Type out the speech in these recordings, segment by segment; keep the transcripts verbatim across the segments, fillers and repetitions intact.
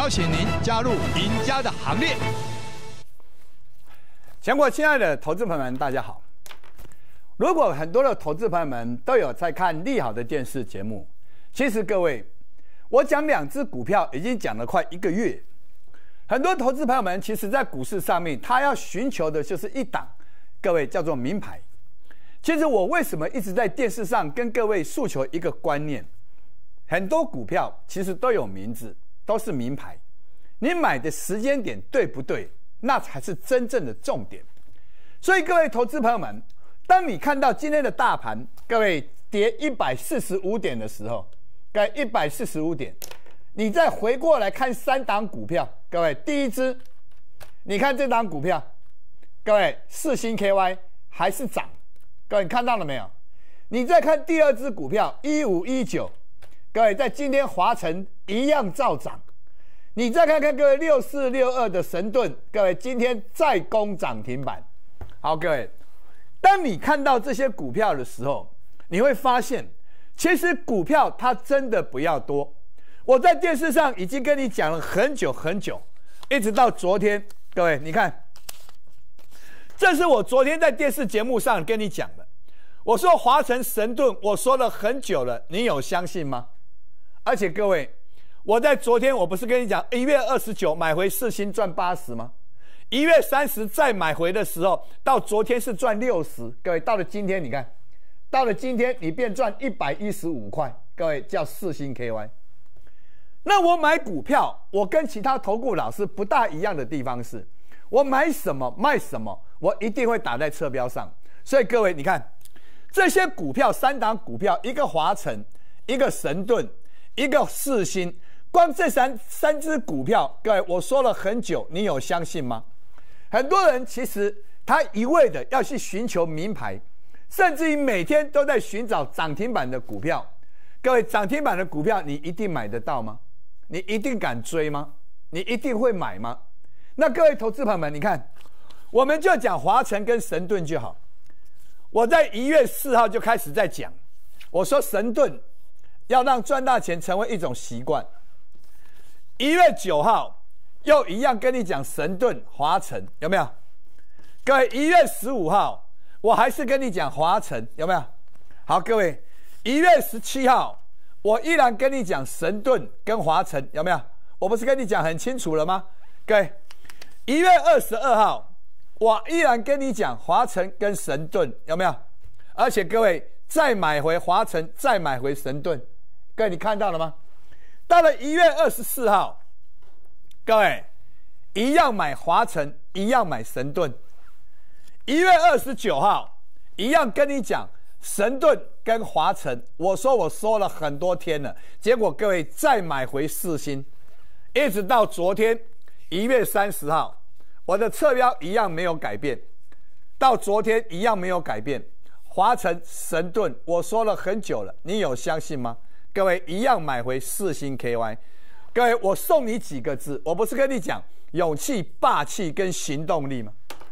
邀请您加入赢家的行列。 全国亲爱的投资朋友们，大家好。如果很多的投资朋友们都有在看利好的电视节目，其实各位，我讲两只股票已经讲了快一个月。很多投资朋友们其实在股市上面，他要寻求的就是一档，各位叫做名牌。其实我为什么一直在电视上跟各位诉求一个观念？很多股票其实都有名字，都是名牌。你买的时间点对不对？那才是真正的重点。所以各位投资朋友们，当你看到今天的大盘，各位跌一百四十五点的时候，各位一百四十五点，你再回过来看三档股票，各位第一支，你看这档股票，各位世芯 K Y 还是涨，各位你看到了没有？你再看第二支股票一五一九，各位在今天华城一样照涨。你再看看各位六四六二的神盾，各位今天再攻涨停板。好，各位，当你看到这些股票的时候，你会发现，其实股票它真的不要多。我在电视上已经跟你讲了很久很久，一直到昨天，各位你看，这是我昨天在电视节目上跟你讲的。我说华城神盾，我说了很久了，你有相信吗？而且各位，我在昨天我不是跟你讲一月二十九买回世芯赚八十吗？一月三十再买回的时候，到昨天是赚六十。各位，到了今天你看，到了今天你便赚一百一十五块。各位叫世芯 K Y。那我买股票，我跟其他投顾老师不大一样的地方是，我买什么卖什么，我一定会打在车标上。所以各位，你看这些股票，三档股票，一个华城，一个神盾，一个世芯。光这三三只股票，各位我说了很久，你有相信吗？很多人其实他一味的要去寻求名牌，甚至于每天都在寻找涨停板的股票。各位，涨停板的股票你一定买得到吗？你一定敢追吗？你一定会买吗？那各位投资朋友们，你看，我们就讲华城跟神盾就好。我在一月四号就开始在讲，我说神盾要让赚大钱成为一种习惯。一月九号又一样跟你讲神盾华城，有没有？各位，一月十五号我还是跟你讲华城，有没有？好，各位，一月十七号我依然跟你讲神盾跟华城，有没有？我不是跟你讲很清楚了吗？各位，一月二十二号我依然跟你讲华城跟神盾，有没有？而且各位再买回华城，再买回神盾，各位你看到了吗？到了一月二十四号，各位一样买华城，一样买神盾。一月二十九号一样跟你讲神盾跟华城，我说我说了很多天了，结果各位再买回世芯，一直到昨天一月三十号，我的侧标一样没有改变，到昨天一样没有改变。华城神盾我说了很久了，你有相信吗？各位一样买回世芯 K Y。 各位，我送你几个字，我不是跟你讲勇气、霸气跟行动力吗？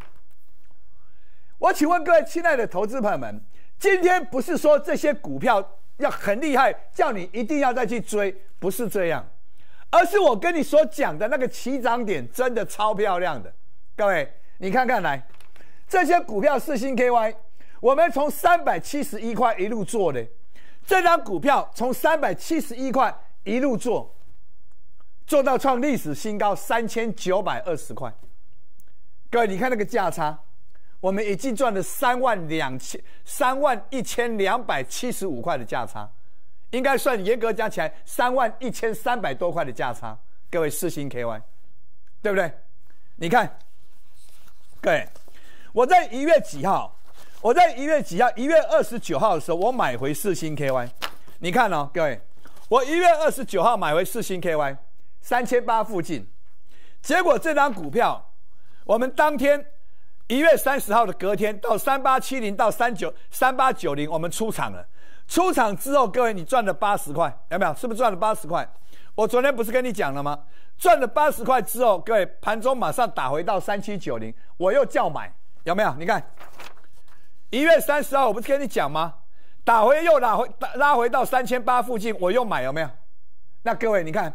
我请问各位亲爱的投资朋友们，今天不是说这些股票要很厉害，叫你一定要再去追，不是这样，而是我跟你所讲的那个起涨点真的超漂亮的。各位你看看来，这些股票世芯 K Y， 我们从三百七十一块一路做的，这张股票从三百七十一块一路做，做到创历史新高三千九百二十块。各位，你看那个价差，我们已经赚了三万两千三万一千两百七十五块的价差，应该算严格讲起来三万一千三百多块的价差。各位，世芯 K Y， 对不对？你看，各位，我在一月几号？我在一月几号？一月二十九号的时候，我买回世芯 K Y。你看哦，各位，我一月二十九号买回世芯 K Y， 三千八附近。结果这张股票，我们当天一月三十号的隔天到三八七零到三九三八九零，我们出场了。出场之后，各位你赚了八十块，有没有？是不是赚了八十块？我昨天不是跟你讲了吗？赚了八十块之后，各位盘中马上打回到三七九零，我又叫买，有没有？你看。一月三十号我不是跟你讲吗？打回又拉回拉回到三千八附近，我又买，有没有？那各位你看，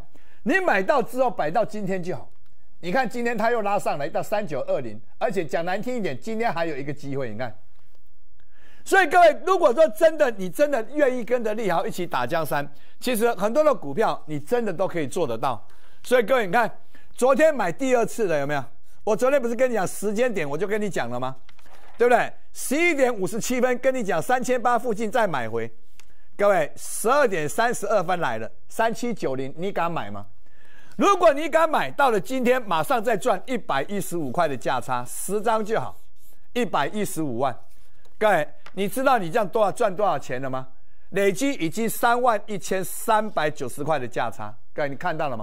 你买到之后摆到今天就好。你看今天它又拉上来到三九二零，而且讲难听一点，今天还有一个机会，你看。所以各位，如果说真的你真的愿意跟着利豪一起打江山，其实很多的股票你真的都可以做得到。所以各位，你看昨天买第二次的有没有？我昨天不是跟你讲时间点，我就跟你讲了吗？对不对？十一点五十七分跟你讲三千八附近再买回。各位，十二点三十二分来了，三七九零，你敢买吗？如果你敢买，到了今天马上再赚一百一十五块的价差，十张就好，一百一十五万。各位，你知道你这样多少赚多少钱了吗？累积已经三万一千三百九十块的价差，各位你看到了吗？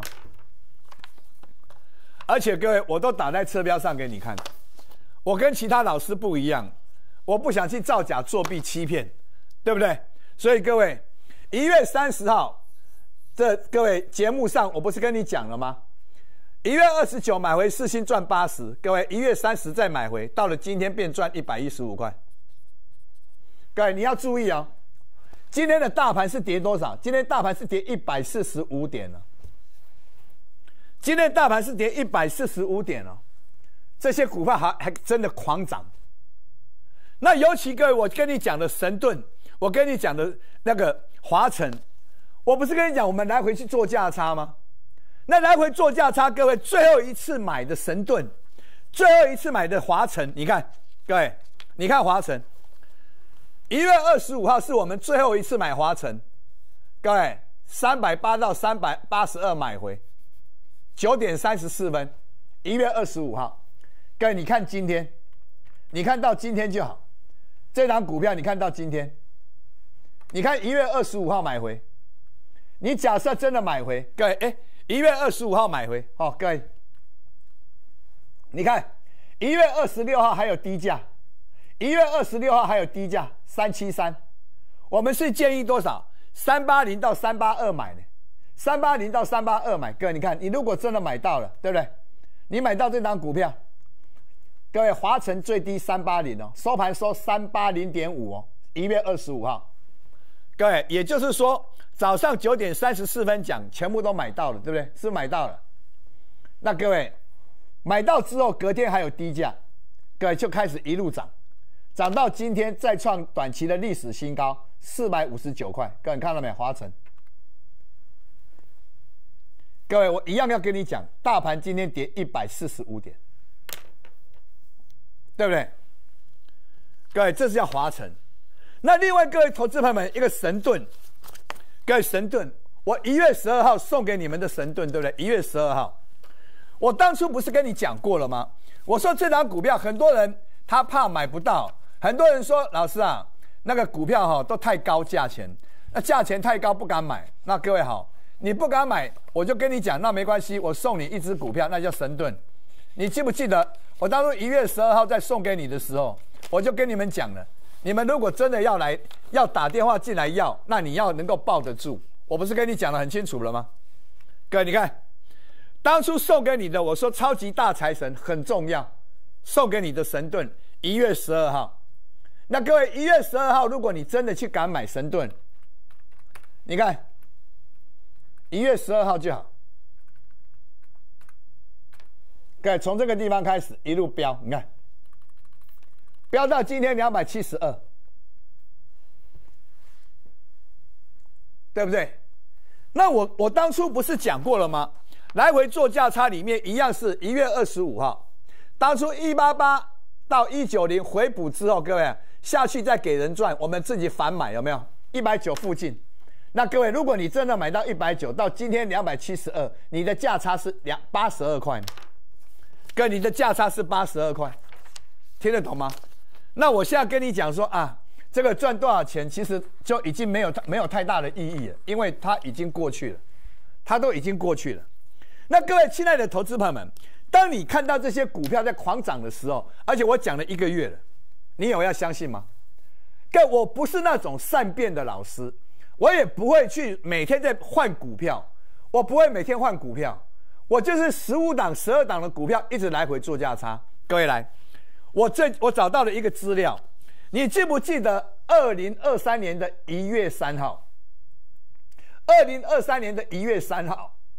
而且各位，我都打在车标上给你看。我跟其他老师不一样，我不想去造假、作弊、欺骗，对不对？所以各位，一月三十号。这各位节目上我不是跟你讲了吗？一月二十九买回世芯赚八十，各位一月三十再买回，到了今天变赚一百一十五块。各位你要注意哦，今天的大盘是跌多少？今天大盘是跌一百四十五点了。今天大盘是跌一百四十五点了，这些股票还还真的狂涨。那尤其各位，我跟你讲的神盾，我跟你讲的那个华城。我不是跟你讲我们来回去做价差吗？那来回做价差，各位最后一次买的神盾，最后一次买的华城，你看，各位，你看华城，一月二十五号是我们最后一次买华城，各位，三百八到三百八十二买回，九点三十四分，一月二十五号，各位，你看今天，你看到今天就好，这档股票你看到今天，你看一月二十五号买回。你假设真的买回，各位，哎，一月二十五号买回，哦，各位，你看，一月二十六号还有低价，一月二十六号还有低价三七三，我们是建议多少？三八零到三八二买的，三八零到三八二买，各位，你看，你如果真的买到了，对不对？你买到这张股票，各位，华城最低三八零哦，收盘收三八零点五哦，一月二十五号，各位，也就是说。早上九点三十四分讲，全部都买到了，对不对？是不是买到了？那各位买到之后，隔天还有低价，各位就开始一路涨，涨到今天再创短期的历史新高，四百五十九块。各位你看到没有？华城。各位，我一样要跟你讲，大盘今天跌一百四十五点，对不对？各位，这是叫华城。那另外各位投资朋友们，一个神盾。各位神盾，我一月十二号送给你们的神盾，对不对？一月十二号，我当初不是跟你讲过了吗？我说这档股票很多人他怕买不到，很多人说老师啊，那个股票哈、哦、都太高价钱，那价钱太高不敢买。那各位好，你不敢买，我就跟你讲，那没关系，我送你一只股票，那叫神盾。你记不记得我当初一月十二号再送给你的时候，我就跟你们讲了。你们如果真的要来要打电话进来要，那你要能够抱得住。我不是跟你讲得很清楚了吗？各位，你看，当初送给你的，我说超级大财神很重要，送给你的神盾，一月十二号。那各位，一月十二号，如果你真的去敢买神盾，你看，一月十二号就好。各位，从这个地方开始一路飙，你看。飙到今天两百七十二，对不对？那我我当初不是讲过了吗？来回做价差里面一样是一月二十五号，当初一八八到一九零回补之后，各位下去再给人赚，我们自己反买有没有？一百九附近。那各位，如果你真的买到一百九，到今天两百七十二，你的价差是两八十二块，跟你的价差是八十二块，听得懂吗？那我现在跟你讲说啊，这个赚多少钱，其实就已经没有没有太大的意义了，因为它已经过去了，它都已经过去了。那各位亲爱的投资朋友们，当你看到这些股票在狂涨的时候，而且我讲了一个月了，你有要相信吗？各位，我不是那种善变的老师，我也不会去每天在换股票，我不会每天换股票，我就是十五档、十二档的股票一直来回做价差。各位来。我这我找到了一个资料，你记不记得二零二三年的一月三号？二零二三年的一月三号，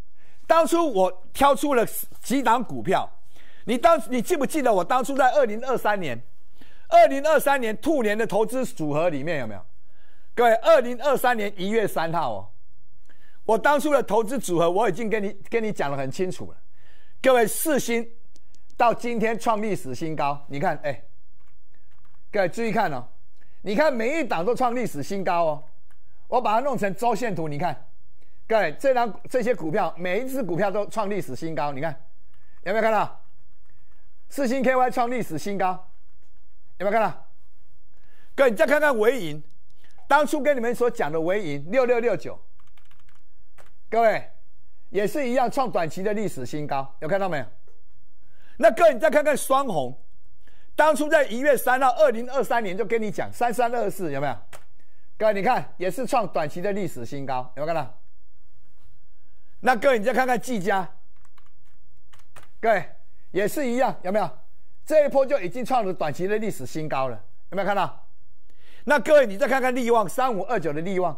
当初我挑出了几档股票，你当你记不记得我当初在二零二三年，二零二三年兔年的投资组合里面有没有？各位，二零二三年一月三号哦，我当初的投资组合我已经跟你跟你讲得很清楚了。各位，世芯到今天创历史新高，你看，哎，各位注意看哦，你看每一档都创历史新高哦，我把它弄成周线图，你看。各位，这张这些股票，每一只股票都创历史新高，你看有没有看到？世芯 K Y 创历史新高，有没有看到？各位，你再看看微银，当初跟你们所讲的微银六六六九，各位也是一样创短期的历史新高，有看到没有？那各位，你再看看双红，当初在一月三号，二零二三年就跟你讲三三二四，有没有？各位，你看也是创短期的历史新高，有没有看到？那各位，你再看看技嘉，各位也是一样，有没有？这一波就已经创了短期的历史新高了，有没有看到？那各位，你再看看力旺三五二九的力旺，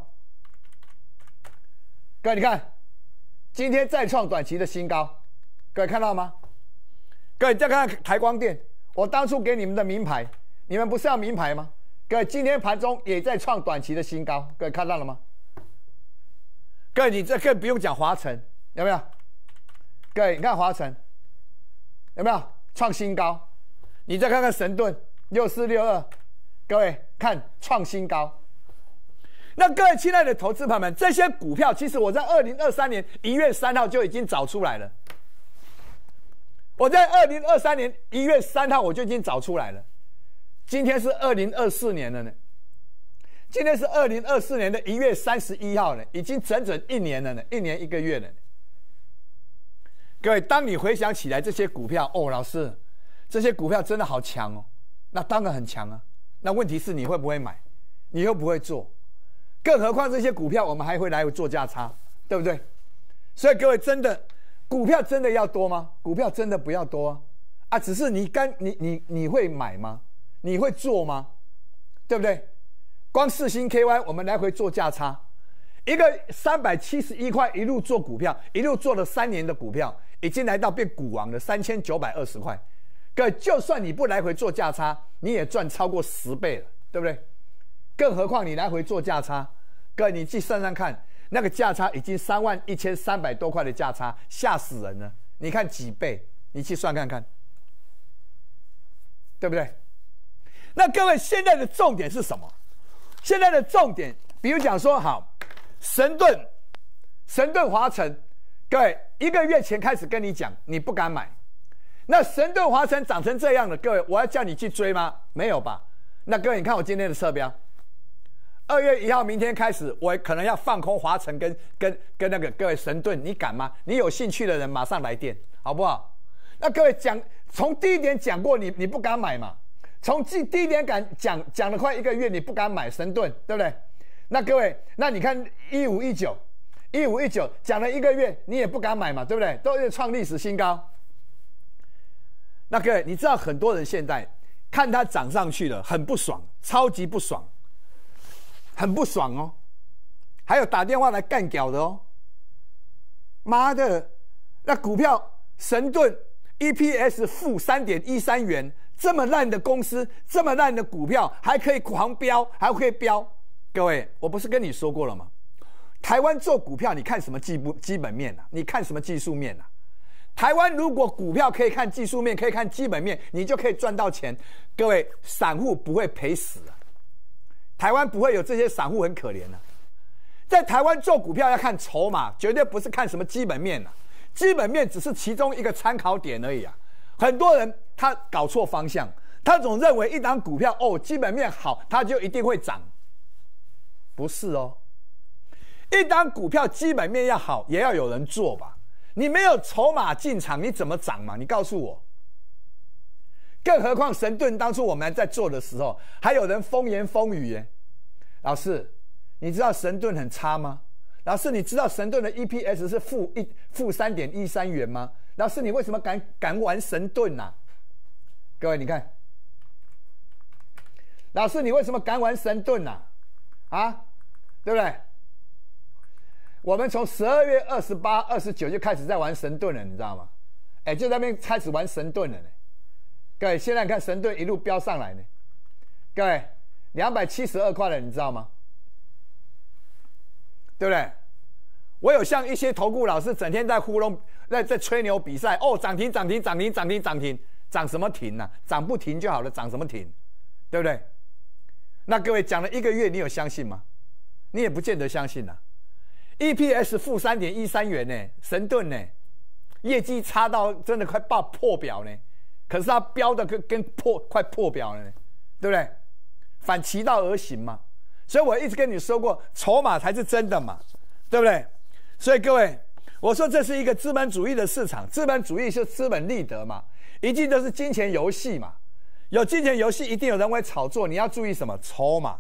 各位你看，今天再创短期的新高，各位看到吗？各位你再看看台光电，我当初给你们的名牌，你们不是要名牌吗？各位，今天盘中也在创短期的新高，各位看到了吗？各位，你这更不用讲华城，有没有？各位，你看华城有没有创新高？你再看看神盾六四六二，各位看创新高。那各位亲爱的投资朋友们，这些股票其实我在二零二三年一月三号就已经找出来了。我在二零二三年一月三号我就已经找出来了。今天是二零二四年了呢。今天是二零二四年的一月三十一号呢，已经整整一年了呢，一年一个月了呢。各位，当你回想起来这些股票，哦，老师，这些股票真的好强哦，那当然很强啊。那问题是你会不会买，你又不会做，更何况这些股票我们还会来做价差，对不对？所以各位，真的股票真的要多吗？股票真的不要多啊，啊，只是你干你你你会买吗？你会做吗？对不对？光世芯 K Y 我们来回做价差，一个三百七十一块一路做股票，一路做了三年的股票，已经来到变股王了三千九百二十块。各位，就算你不来回做价差，你也赚超过十倍了，对不对？更何况你来回做价差，各位你去算算看，那个价差已经三万一千三百多块的价差，吓死人了！你看几倍？你去算看看，对不对？那各位，现在的重点是什么？现在的重点，比如讲说，好，神盾、神盾华城，各位一个月前开始跟你讲，你不敢买。那神盾华城涨成这样了，各位，我要叫你去追吗？没有吧？那各位，你看我今天的侧标，二月一号明天开始，我可能要放空华城跟跟跟那个各位神盾，你敢吗？你有兴趣的人马上来电，好不好？那各位讲，从第一点讲过，你你不敢买嘛？从第第一点敢讲讲了快一个月，你不敢买神盾，对不对？那各位，那你看一五一九，一五一九讲了一个月，你也不敢买嘛，对不对？都是创历史新高。那各位，你知道很多人现在看它涨上去了，很不爽，超级不爽，很不爽哦。还有打电话来干屌的哦。妈的，那股票神盾 E P S 负三点一三元。这么烂的公司，这么烂的股票，还可以狂飙，还可以飙。各位，我不是跟你说过了吗？台湾做股票，你看什么基基本面啊？你看什么技术面啊？台湾如果股票可以看技术面，可以看基本面，你就可以赚到钱。各位，散户不会赔死啊！台湾不会有这些散户很可怜啊。在台湾做股票要看筹码，绝对不是看什么基本面啊。基本面只是其中一个参考点而已啊。很多人他搞错方向，他总认为一档股票哦基本面好，它就一定会涨，不是哦。一档股票基本面要好，也要有人做吧。你没有筹码进场，你怎么涨嘛？你告诉我。更何况神盾当初我们在做的时候，还有人风言风语耶。老师，你知道神盾很差吗？老师，你知道神盾的 E P S 是负一负三点一三元吗？老师，你为什么敢敢玩神盾啊？各位，你看，老师，你为什么敢玩神盾啊？啊，对不对？ 我们从十二月二十八、二十九就开始在玩神盾了，你知道吗？哎，就在那边开始玩神盾了呢。各位，现在看神盾一路飙上来呢，各位两百七十二块了，你知道吗？对不对？我有像一些投顾老师整天在糊弄、在在吹牛比赛，哦，涨停涨停涨停涨停涨停，涨什么停啊？涨不停就好了，涨什么停？对不对？那各位讲了一个月，你有相信吗？你也不见得相信啊。E P S 负三点一三元呢，神盾呢，业绩差到真的快爆破表呢，可是它飙的跟跟破快破表了呢，对不对？反其道而行嘛。所以我一直跟你说过，筹码才是真的嘛，对不对？所以各位，我说这是一个资本主义的市场，资本主义是资本利得嘛，一定都是金钱游戏嘛。有金钱游戏，一定有人会炒作，你要注意什么？筹码，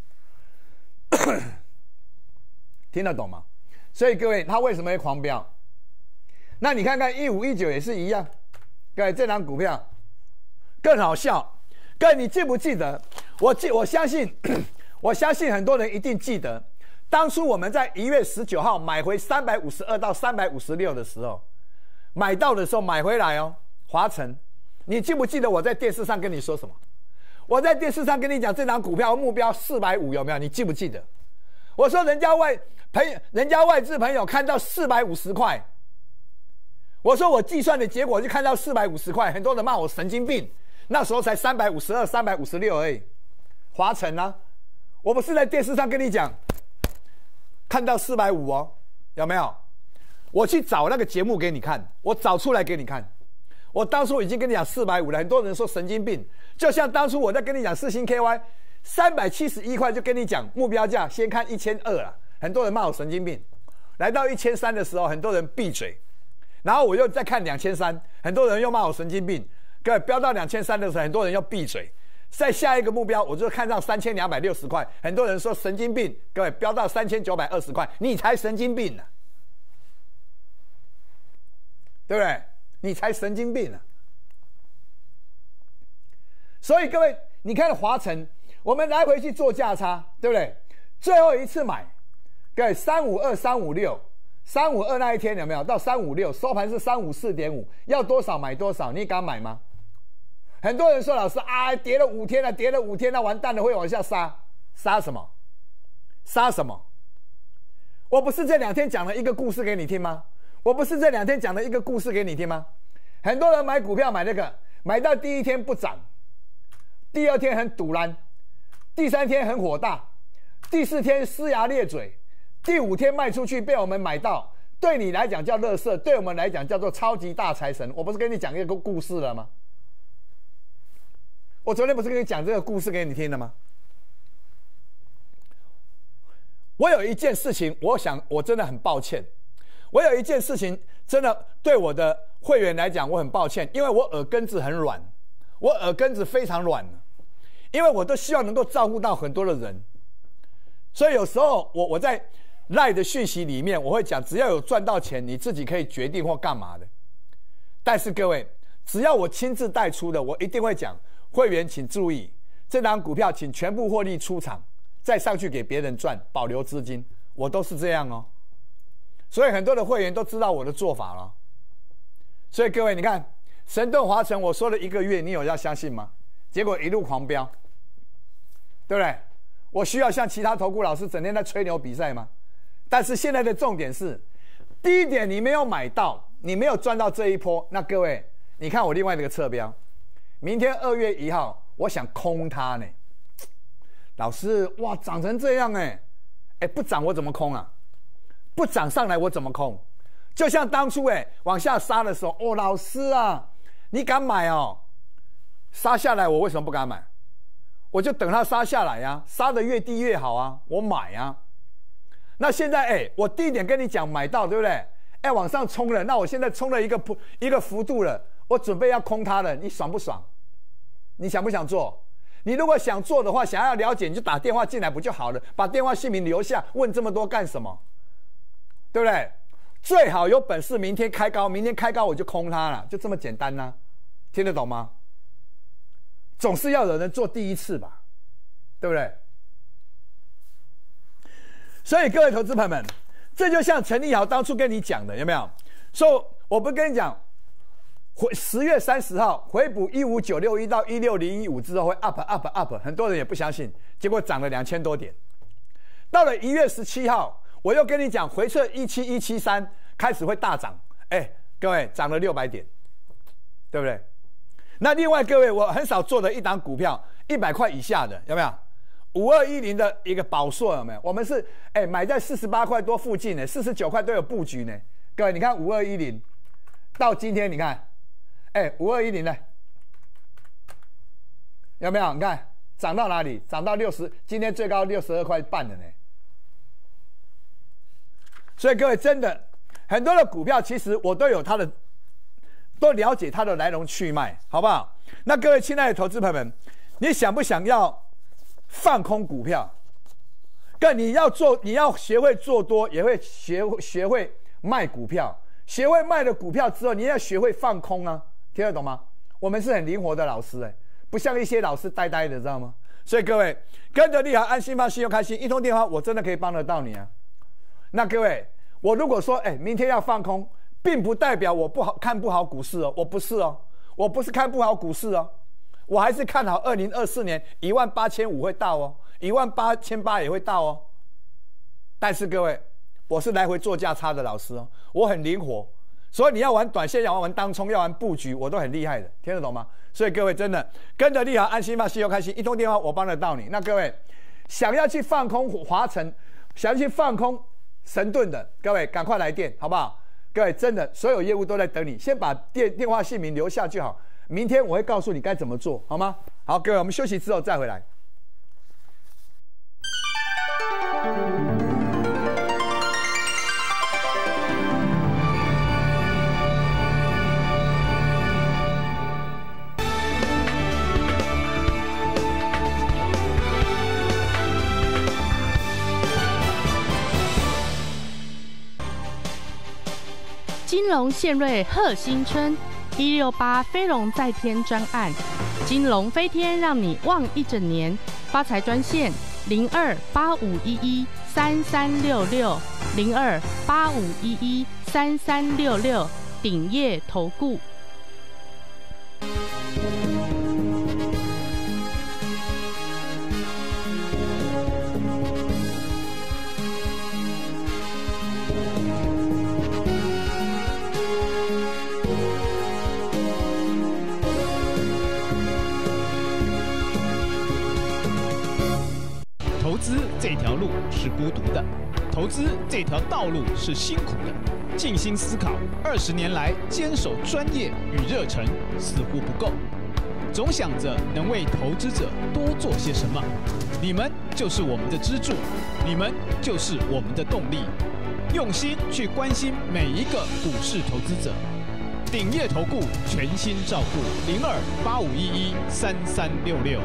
听得懂吗？所以各位，它为什么会狂飙？那你看看一五一九也是一样，各位这张股票更好笑。各位，你记不记得？我记，我相信。我相信很多人一定记得，当初我们在一月十九号买回三百五十二到三百五十六的时候，买到的时候买回来哦，华城，你记不记得我在电视上跟你说什么？我在电视上跟你讲这档股票目标四百五有没有？你记不记得？我说人家外朋友，人家外资朋友看到四百五十块，我说我计算的结果就看到四百五十块，很多人骂我神经病，那时候才三百五十二、三百五十六而已，华城啊。我不是在电视上跟你讲，看到四百五哦，有没有？我去找那个节目给你看，我找出来给你看。我当初已经跟你讲四百五了，很多人说神经病。就像当初我在跟你讲世芯 K Y 三百七十一块，就跟你讲目标价先看一千二了，很多人骂我神经病。来到一千三的时候，很多人闭嘴，然后我又再看两千三，很多人又骂我神经病。各位，飙到两千三的时候，很多人又闭嘴。在下一个目标，我就看到三千两百六十块，很多人说神经病。各位，飙到三千九百二十块，你才神经病呢、啊，对不对？你才神经病呢、啊。所以各位，你看华城，我们来回去做价差，对不对？最后一次买，各位三五二、三五六、三五二那一天有没有到三五六？收盘是三五四点五，要多少买多少，你敢买吗？很多人说老师啊，跌了五天了，跌了五天了，完蛋了，会往下杀，杀什么？杀什么？我不是这两天讲了一个故事给你听吗？我不是这两天讲了一个故事给你听吗？很多人买股票买那个，买到第一天不涨，第二天很赌烂，第三天很火大，第四天呲牙咧嘴，第五天卖出去被我们买到，对你来讲叫垃圾，对我们来讲叫做超级大财神。我不是跟你讲一个故事了吗？我昨天不是跟你讲这个故事给你听了吗？我有一件事情，我想我真的很抱歉。我有一件事情真的对我的会员来讲，我很抱歉，因为我耳根子很软，我耳根子非常软，因为我都希望能够照顾到很多的人，所以有时候我我在 LINE 的讯息里面，我会讲，只要有赚到钱，你自己可以决定或干嘛的。但是各位，只要我亲自带出的，我一定会讲。会员请注意，这档股票请全部获利出场，再上去给别人赚，保留资金，我都是这样哦。所以很多的会员都知道我的做法了。所以各位，你看神盾华城，我说了一个月，你有要相信吗？结果一路狂飙，对不对？我需要像其他投顾老师整天在吹牛比赛吗？但是现在的重点是，第一点你没有买到，你没有赚到这一波，那各位，你看我另外一个侧标。明天二月一号，我想空它呢。老师，哇，涨成这样哎，哎，不涨我怎么空啊？不涨上来我怎么空？就像当初哎往下杀的时候，哦，老师啊，你敢买哦？杀下来我为什么不敢买？我就等它杀下来呀、啊，杀得越低越好啊，我买啊。那现在哎，我第一点跟你讲买到对不对？哎，往上冲了，那我现在冲了一个一个幅度了。我准备要空它了，你爽不爽？你想不想做？你如果想做的话，想要了解，你就打电话进来不就好了？把电话姓名留下，问这么多干什么？对不对？最好有本事明天开高，明天开高我就空它了，就这么简单啊，听得懂吗？总是要有人做第一次吧，对不对？所以各位投资朋友们， 这就像陈立豪当初跟你讲的，有没有？所以我不跟你讲，回十月三十号回补一五九六一到一六零一五之后会 up up up， 很多人也不相信，结果涨了两千多点。到了一月十七号，我又跟你讲回撤一七一七三开始会大涨，哎，各位涨了六百点，对不对？那另外各位，我很少做的一档股票，一百块以下的有没有？五二一零的一个宝硕有没有？我们是哎买在四十八块多附近呢，四十九块都有布局呢。各位，你看五二一零到今天，你看，哎，五二一零呢，有没有？你看涨到哪里？涨到六十，今天最高六十二块半了呢。所以各位真的很多的股票，其实我都有它的，都了解它的来龙去脉，好不好？那各位亲爱的投资朋友们，你想不想要放空股票？更你要做，你要学会做多，也会学学会卖股票。学会卖了股票之后，你要学会放空啊，听得懂吗？我们是很灵活的老师哎、欸，不像一些老师呆呆的，知道吗？所以各位跟着利好，安心放心又开心，一通电话我真的可以帮得到你啊。那各位，我如果说哎、欸，明天要放空，并不代表我不好看不好股市哦，我不是哦，我不是看不好股市哦，我还是看好二零二四年一万八千五会到哦，一万八千八也会到哦。但是各位，我是来回做价差的老师哦，我很灵活，所以你要玩短线，要玩当冲，要玩布局，我都很厉害的，听得懂吗？所以各位真的跟着利好，安心放心又开心，一通电话我帮得到你。那各位想要去放空华晨，想要去放空神盾的，各位赶快来电，好不好？各位真的所有业务都在等你，先把电电话姓名留下就好，明天我会告诉你该怎么做，好吗？好，各位我们休息之后再回来。 金龙献瑞贺新春，一六八飞龙在天专案，金龙飞天让你旺一整年。发财专线零二八五一一三三六六零二八五一一三三六六，鼎业投顾。 投资这条路是孤独的，投资这条道路是辛苦的。静心思考，二十年来坚守专业与热忱似乎不够，总想着能为投资者多做些什么。你们就是我们的支柱，你们就是我们的动力。用心去关心每一个股市投资者，鼎业投顾全心照顾零二八五一一三三六六。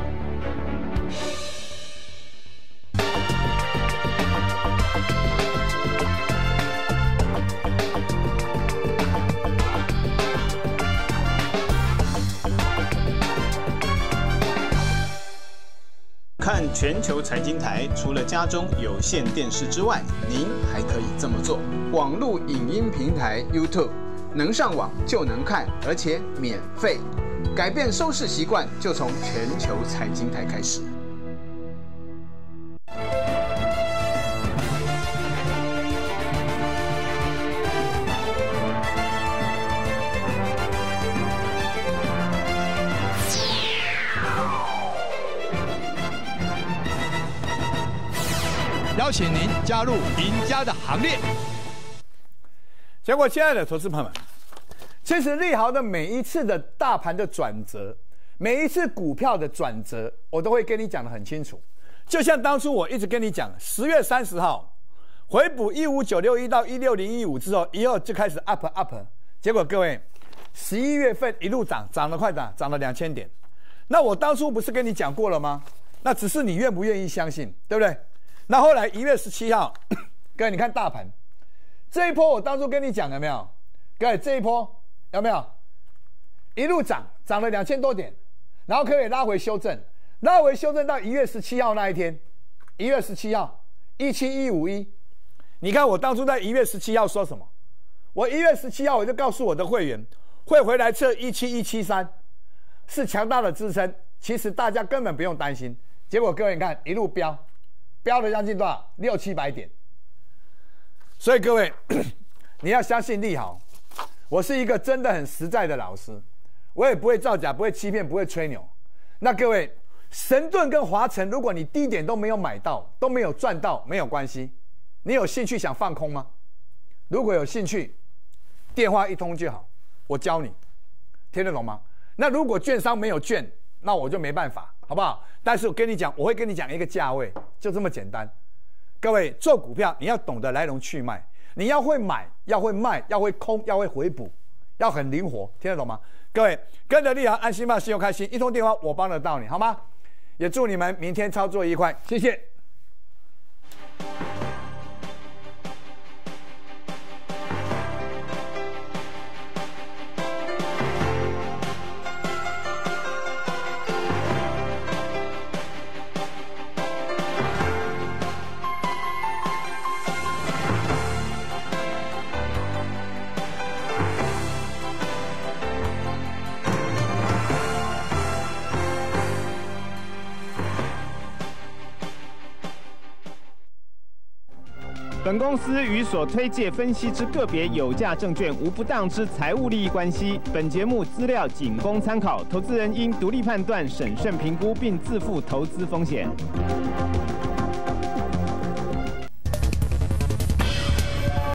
看全球财经台，除了家中有线电视之外，您还可以这么做：网络影音平台 YouTube， 能上网就能看，而且免费。改变收视习惯，就从全球财经台开始。 邀请您加入赢家的行列。 结果，亲爱的投资朋友们，其实利好的每一次的大盘的转折，每一次股票的转折，我都会跟你讲得很清楚。就像当初我一直跟你讲，十月三十号回补一五九六一到一六零一五之后，以后就开始 up up。结果各位，十一月份一路涨，涨了快涨，涨了两千点。那我当初不是跟你讲过了吗？那只是你愿不愿意相信，对不对？那后来一月十七号，各位你看大盘这一波，我当初跟你讲有没有？各位这一波有没有一路涨，涨了两千多点，然后可以拉回修正，拉回修正到一月十七号那一天，一月十七号一七一五一， 你看我当初在一月十七号说什么？我一月十七号我就告诉我的会员，会回来测一七一七三，是强大的支撑。其实大家根本不用担心。结果各位你看一路飙，飙了将近多少？六七百点。所以各位，你要相信利好。我是一个真的很实在的老师，我也不会造假，不会欺骗，不会吹牛。那各位，神盾跟华城，如果你低点都没有买到，都没有赚到，没有关系。你有兴趣想放空吗？如果有兴趣，电话一通就好，我教你，听得懂吗？那如果券商没有券，那我就没办法，好不好？但是我跟你讲，我会跟你讲一个价位，就这么简单。各位做股票，你要懂得来龙去脉，你要会买，要会卖，要会空，要会回补，要很灵活，听得懂吗？各位跟着利好，安心吧，信用开心，一通电话我帮得到你，好吗？也祝你们明天操作愉快，谢谢。 本公司与所推介分析之个别有价证券无不当之财务利益关系。本节目资料仅供参考，投资人应独立判断、审慎评估，并自负投资风险。